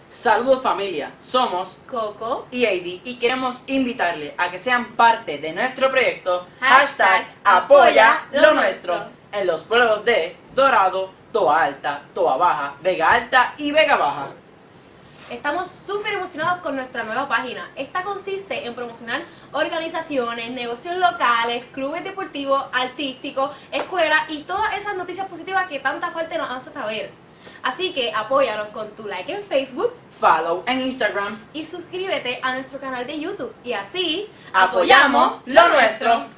Saludos familia, somos Coco y Heidi y queremos invitarle a que sean parte de nuestro proyecto #apoya lo nuestro en los pueblos de Dorado, Toa Alta, Toa Baja, Vega Alta y Vega Baja. Estamos súper emocionados con nuestra nueva página. Esta consiste en promocionar organizaciones, negocios locales, clubes deportivos, artísticos, escuelas y todas esas noticias positivas que tanta falta nos hace saber. Así que apóyanos con tu like en Facebook, Follow en Instagram y suscríbete a nuestro canal de YouTube. Y así apoyamos lo nuestro.